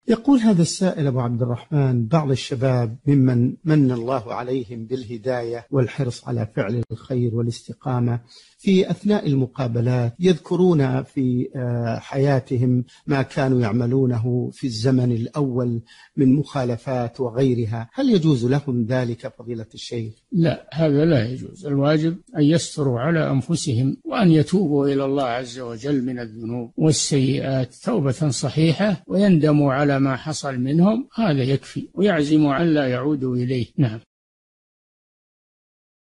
يقول هذا السائل أبو عبد الرحمن: بعض الشباب ممن من الله عليهم بالهداية والحرص على فعل الخير والاستقامة في أثناء المقابلات يذكرون في حياتهم ما كانوا يعملونه في الزمن الأول من مخالفات وغيرها، هل يجوز لهم ذلك فضيلة الشيخ؟ لا، هذا لا يجوز. الواجب أن يستروا على أنفسهم وأن يتوبوا إلى الله عز وجل من الذنوب والسيئات توبة صحيحة، ويندموا على ما حصل منهم، هذا يكفي، ويعزموا أن لا يعودوا إليه. نعم.